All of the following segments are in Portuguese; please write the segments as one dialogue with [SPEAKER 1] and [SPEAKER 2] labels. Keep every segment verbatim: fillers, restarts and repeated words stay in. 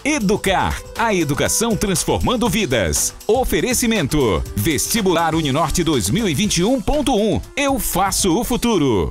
[SPEAKER 1] Educar, a educação transformando vidas. Oferecimento, Vestibular Uninorte dois mil e vinte e um ponto um. Eu faço o futuro.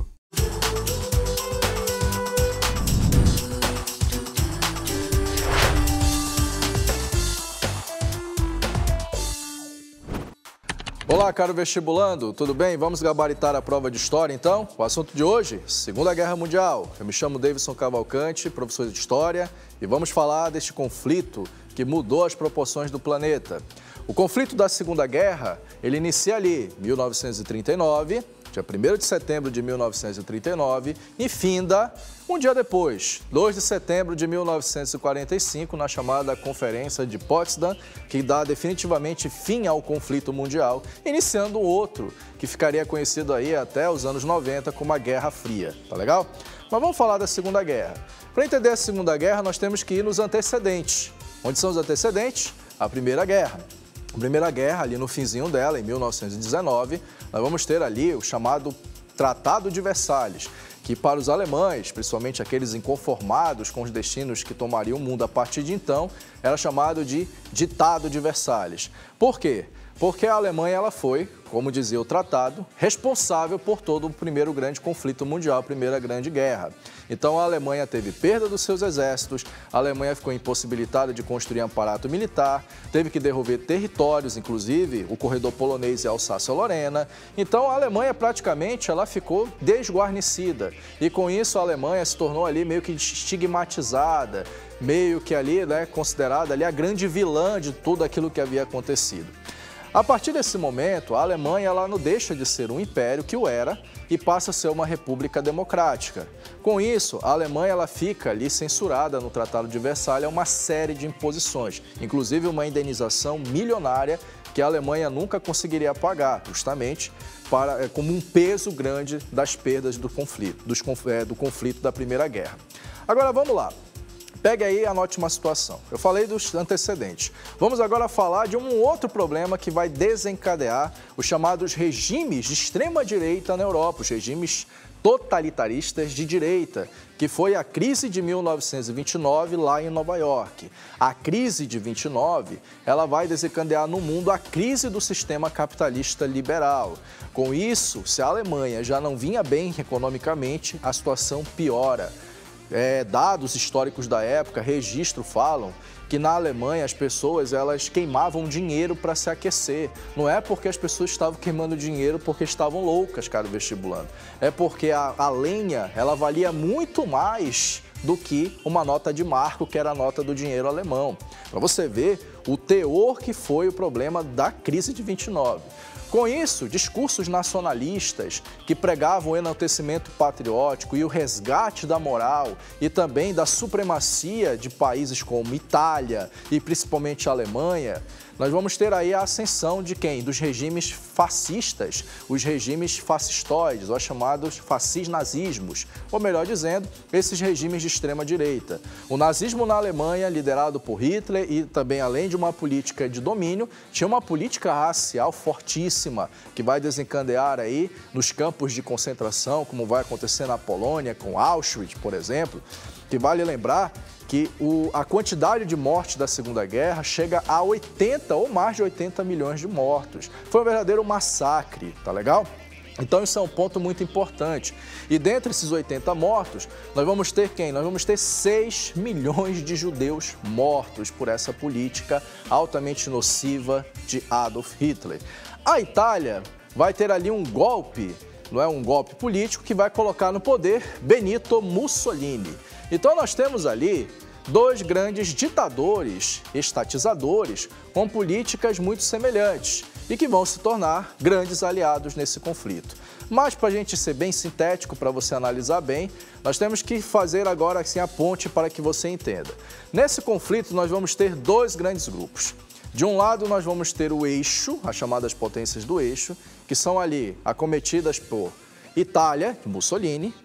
[SPEAKER 2] Olá, caro vestibulando, tudo bem? Vamos gabaritar a prova de História, então? O assunto de hoje, Segunda Guerra Mundial. Eu me chamo Davidson Cavalcante, professor de História, e vamos falar deste conflito que mudou as proporções do planeta. O conflito da Segunda Guerra, ele inicia ali, mil novecentos e trinta e nove, dia primeiro de setembro de mil novecentos e trinta e nove, e finda um dia depois, dois de setembro de mil novecentos e quarenta e cinco, na chamada Conferência de Potsdam, que dá definitivamente fim ao conflito mundial, iniciando um outro, que ficaria conhecido aí até os anos noventa como a Guerra Fria, tá legal? Mas vamos falar da Segunda Guerra. Para entender a Segunda Guerra, nós temos que ir nos antecedentes. Onde são os antecedentes? A Primeira Guerra. A Primeira Guerra, ali no finzinho dela, em mil novecentos e dezenove, nós vamos ter ali o chamado Tratado de Versalhes, que para os alemães, principalmente aqueles inconformados com os destinos que tomariam o mundo a partir de então, era chamado de Ditado de Versalhes. Por quê? Porque a Alemanha ela foi, como dizia o tratado, responsável por todo o primeiro grande conflito mundial, a Primeira Grande Guerra. Então a Alemanha teve perda dos seus exércitos, a Alemanha ficou impossibilitada de construir um aparato militar, teve que devolver territórios, inclusive o corredor polonês e a Alsácia-Lorena. Então a Alemanha praticamente ela ficou desguarnecida e com isso a Alemanha se tornou ali meio que estigmatizada, meio que ali, né, considerada ali a grande vilã de tudo aquilo que havia acontecido. A partir desse momento, a Alemanha ela não deixa de ser um império que o era e passa a ser uma república democrática. Com isso, a Alemanha ela fica ali censurada no Tratado de Versalhes a uma série de imposições, inclusive uma indenização milionária que a Alemanha nunca conseguiria pagar, justamente para, como um peso grande das perdas do conflito, dos, é, do conflito da Primeira Guerra. Agora vamos lá. Pegue aí e anote uma situação. Eu falei dos antecedentes. Vamos agora falar de um outro problema que vai desencadear os chamados regimes de extrema-direita na Europa, os regimes totalitaristas de direita, que foi a crise de mil novecentos e vinte e nove lá em Nova York. A crise de vinte e nove, ela vai desencadear no mundo a crise do sistema capitalista liberal. Com isso, se a Alemanha já não vinha bem economicamente, a situação piora. É, dados históricos da época, registro, falam que na Alemanha as pessoas elas queimavam dinheiro para se aquecer. Não é porque as pessoas estavam queimando dinheiro porque estavam loucas, caro vestibulando. É porque a, a lenha ela valia muito mais do que uma nota de marco, que era a nota do dinheiro alemão. Para você ver o teor que foi o problema da crise de vinte e nove. Com isso, discursos nacionalistas que pregavam o enaltecimento patriótico e o resgate da moral e também da supremacia de países como Itália e principalmente a Alemanha, nós vamos ter aí a ascensão de quem? Dos regimes fascistas, os regimes fascistoides, os chamados fascisnazismos, ou melhor dizendo, esses regimes de extrema-direita. O nazismo na Alemanha, liderado por Hitler e também além de uma política de domínio, tinha uma política racial fortíssima, que vai desencadear aí nos campos de concentração, como vai acontecer na Polônia, com Auschwitz, por exemplo, que vale lembrar que o, a quantidade de mortes da Segunda Guerra chega a oitenta ou mais de oitenta milhões de mortos. Foi um verdadeiro massacre, tá legal? Então isso é um ponto muito importante. E dentre esses oitenta mortos, nós vamos ter quem? Nós vamos ter seis milhões de judeus mortos por essa política altamente nociva de Adolf Hitler. A Itália vai ter ali um golpe, não é um golpe político, que vai colocar no poder Benito Mussolini. Então nós temos ali dois grandes ditadores, estatizadores, com políticas muito semelhantes e que vão se tornar grandes aliados nesse conflito. Mas para a gente ser bem sintético, para você analisar bem, nós temos que fazer agora assim a ponte para que você entenda. Nesse conflito nós vamos ter dois grandes grupos. De um lado nós vamos ter o eixo, as chamadas potências do eixo, que são ali acometidas por Itália, Mussolini,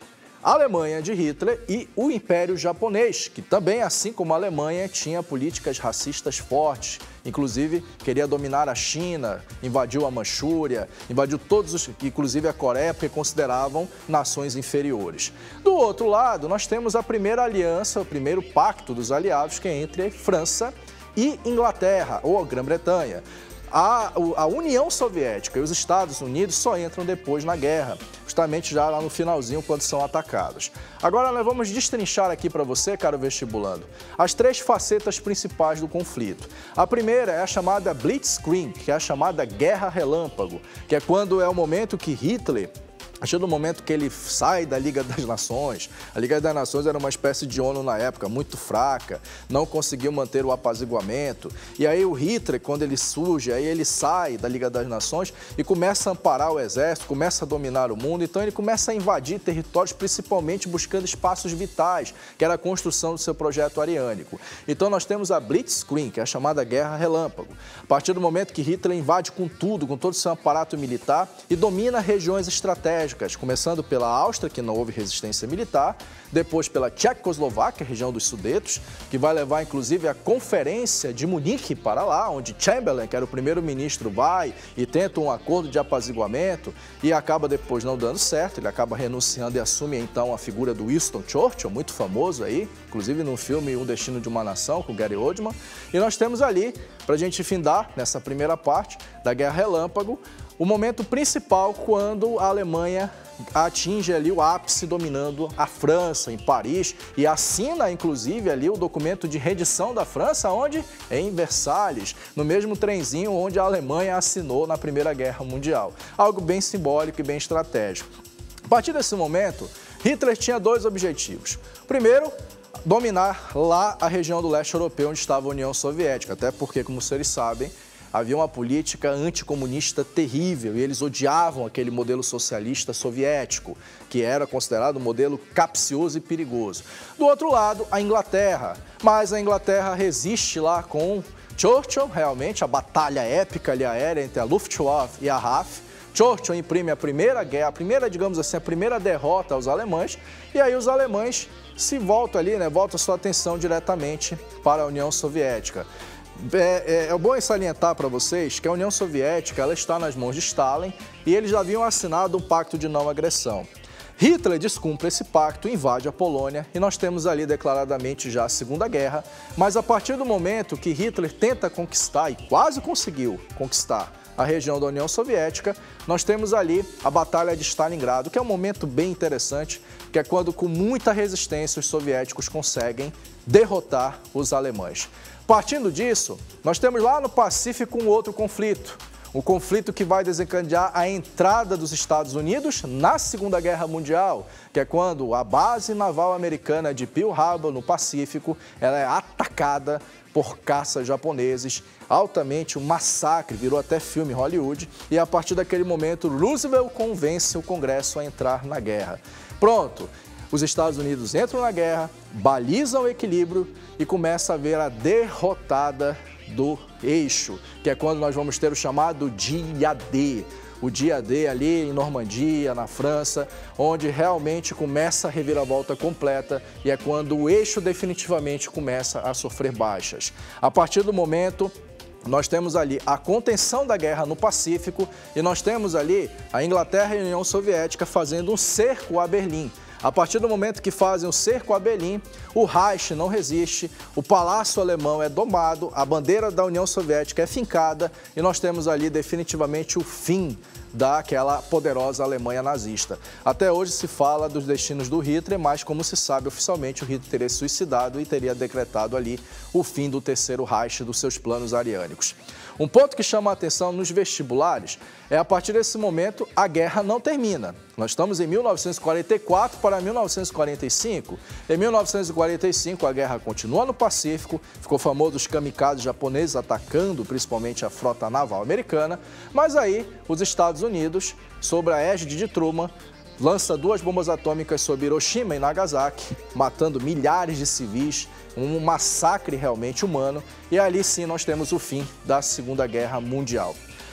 [SPEAKER 2] a Alemanha de Hitler e o Império Japonês, que também, assim como a Alemanha, tinha políticas racistas fortes. Inclusive, queria dominar a China, invadiu a Manchúria, invadiu todos os, inclusive a Coreia, porque consideravam nações inferiores. Do outro lado, nós temos a primeira aliança, o primeiro pacto dos aliados, que é entre França e Inglaterra, ou a Grã-Bretanha. A, a União Soviética e os Estados Unidos só entram depois na guerra, justamente já lá no finalzinho, quando são atacados. Agora nós vamos destrinchar aqui para você, caro vestibulando, as três facetas principais do conflito. A primeira é a chamada Blitzkrieg, que é a chamada Guerra Relâmpago, que é quando é o momento que Hitler... A partir do momento que ele sai da Liga das Nações, a Liga das Nações era uma espécie de ONU na época, muito fraca, não conseguiu manter o apaziguamento. E aí o Hitler, quando ele surge, aí ele sai da Liga das Nações e começa a amparar o exército, começa a dominar o mundo. Então ele começa a invadir territórios, principalmente buscando espaços vitais, que era a construção do seu projeto ariânico. Então nós temos a Blitzkrieg, que é a chamada Guerra Relâmpago. A partir do momento que Hitler invade com tudo, com todo o seu aparato militar e domina regiões estratégicas, começando pela Áustria, que não houve resistência militar, depois pela Tchecoslováquia, região dos Sudetos, que vai levar inclusive a Conferência de Munique para lá, onde Chamberlain, que era o primeiro-ministro, vai e tenta um acordo de apaziguamento e acaba depois não dando certo, ele acaba renunciando e assume então a figura do Winston Churchill, muito famoso aí, inclusive no filme Um Destino de uma Nação, com Gary Oldman. E nós temos ali, para a gente findar nessa primeira parte da Guerra Relâmpago, o momento principal quando a Alemanha atinge ali o ápice dominando a França, em Paris, e assina inclusive ali o documento de rendição da França, onde? Em Versalhes, no mesmo trenzinho onde a Alemanha assinou na Primeira Guerra Mundial. Algo bem simbólico e bem estratégico. A partir desse momento, Hitler tinha dois objetivos. Primeiro, dominar lá a região do leste europeu onde estava a União Soviética, até porque, como vocês sabem, havia uma política anticomunista terrível e eles odiavam aquele modelo socialista soviético, que era considerado um modelo capcioso e perigoso. Do outro lado, a Inglaterra. Mas a Inglaterra resiste lá com Churchill, realmente, a batalha épica ali aérea entre a Luftwaffe e a R A F. Churchill imprime a primeira guerra, a primeira, digamos assim, a primeira derrota aos alemães, e aí os alemães se voltam ali, né, voltam sua atenção diretamente para a União Soviética. É, é, é bom salientar para vocês que a União Soviética ela está nas mãos de Stalin e eles já haviam assinado um pacto de não agressão. Hitler descumpre esse pacto, invade a Polônia e nós temos ali declaradamente já a Segunda Guerra, mas a partir do momento que Hitler tenta conquistar e quase conseguiu conquistar a região da União Soviética, nós temos ali a Batalha de Stalingrado, que é um momento bem interessante, que é quando com muita resistência os soviéticos conseguem derrotar os alemães. Partindo disso, nós temos lá no Pacífico um outro conflito, um conflito que vai desencadear a entrada dos Estados Unidos na Segunda Guerra Mundial, que é quando a base naval americana de Pearl Harbor, no Pacífico, ela é atacada por caças japoneses, altamente um massacre, virou até filme Hollywood, e a partir daquele momento Roosevelt convence o Congresso a entrar na guerra. Pronto! Os Estados Unidos entram na guerra, balizam o equilíbrio e começa a haver a derrotada do eixo, que é quando nós vamos ter o chamado dia D. O dia D ali em Normandia, na França, onde realmente começa a reviravolta completa e é quando o eixo definitivamente começa a sofrer baixas. A partir do momento... Nós temos ali a contenção da guerra no Pacífico e nós temos ali a Inglaterra e a União Soviética fazendo um cerco a Berlim. A partir do momento que fazem o cerco a Berlim, o Reich não resiste, o Palácio Alemão é domado, a bandeira da União Soviética é fincada e nós temos ali definitivamente o fim daquela poderosa Alemanha nazista. Até hoje se fala dos destinos do Hitler, mas como se sabe oficialmente o Hitler teria se suicidado e teria decretado ali o fim do Terceiro Reich dos seus planos ariânicos. Um ponto que chama a atenção nos vestibulares é a partir desse momento a guerra não termina. Nós estamos em mil novecentos e quarenta e quatro para mil novecentos e quarenta e cinco. Em mil novecentos e quarenta e cinco a guerra continua no Pacífico, ficou famoso os kamikazes japoneses atacando principalmente a frota naval americana, mas aí os Estados Unidos, sob a égide de Truman, lança duas bombas atômicas sobre Hiroshima e Nagasaki, matando milhares de civis, um massacre realmente humano, e ali sim nós temos o fim da Segunda Guerra Mundial.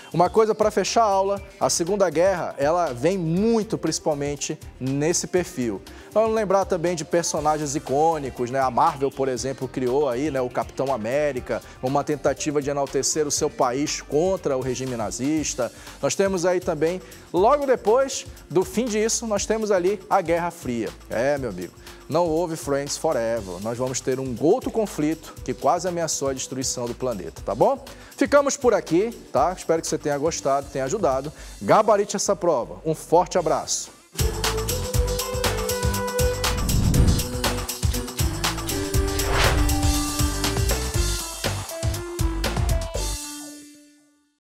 [SPEAKER 2] Uma coisa para fechar a aula, a Segunda Guerra, ela vem muito principalmente nesse perfil. Vamos lembrar também de personagens icônicos, né? A Marvel, por exemplo, criou aí, né, o Capitão América, uma tentativa de enaltecer o seu país contra o regime nazista. Nós temos aí também, logo depois do fim disso, nós temos ali a Guerra Fria. É, meu amigo, não houve friends forever. Nós vamos ter um outro conflito que quase ameaçou a destruição do planeta, tá bom? Ficamos por aqui, tá? Espero que você tenha gostado, tenha ajudado. Gabarite essa prova. Um forte abraço.